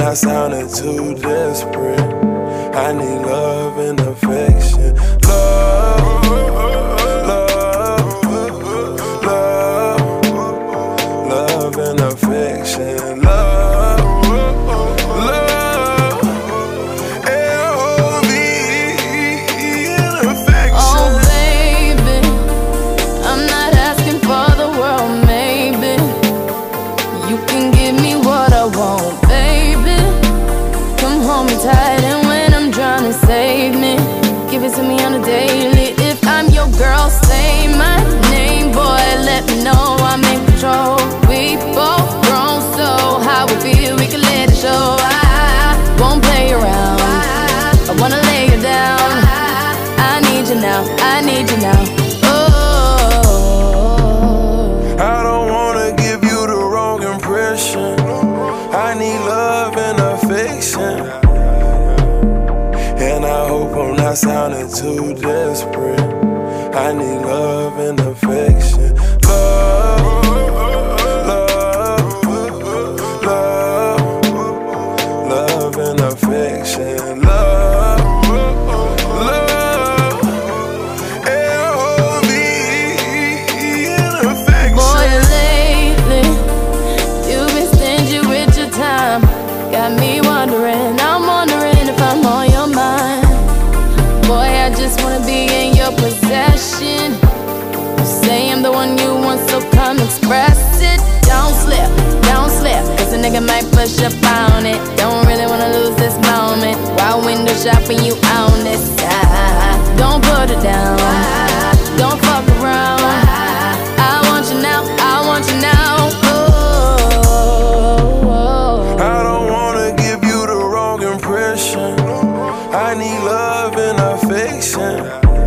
not sounding too desperate. I need love and affection. Love, love, love, love and affection. Love, love, L-O-V-E and affection. Oh baby, I'm not asking for the world, maybe. You can give me what I want, baby. Come hold me tight, and when I'm trying to save me, give it to me on a daily. If I'm your girl, say my name, boy, let me know I'm in control. We both grown, so how we feel, we can let it show. I won't play around, I wanna lay you down. I need you now, I need you now. Oh, I don't wanna give you the wrong impression. I need love and affection. And I hope I'm not sounding too desperate. I need love and affection. Love, love, love, love and affection. Love, love, L-O-V-E and affection. boy, lately you've been stingy with your time. Got me wondering, I'm wondering if I'm on your mind. Boy, I just wanna be in your possession. You say I'm the one you want, so come express it. Don't slip, cause a nigga might push up on it. Don't really wanna lose this moment while window shopping, you own this side. Don't put it down, don't fuck around. I want you now, I want you now. Oh, I don't wanna give you the wrong impression. I need love and affection.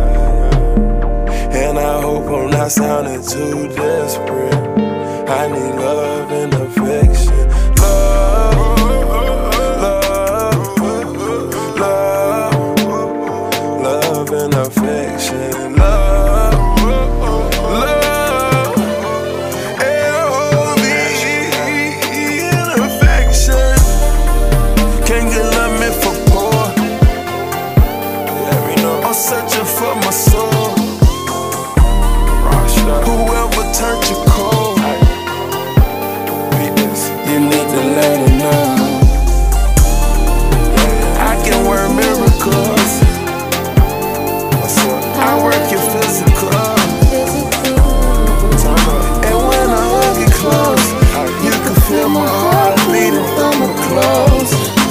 And I hope I'm not sounding too desperate. I need love and affection. Love, love, love, love and affection. Love, love, L-O-V-E and affection. Can't get love me for poor. I'm searching for my soul. Whoever turned you cold, you need to let it know. I can work miracles. I work your physical. And when I hug you close, you can feel my heart beating through my clothes.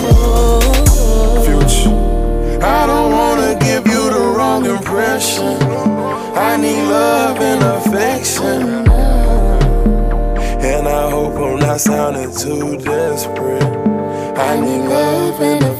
Future, I don't wanna give you the wrong impression. I need love and affection. And I hope I'm not sounding too desperate. I need love and affection.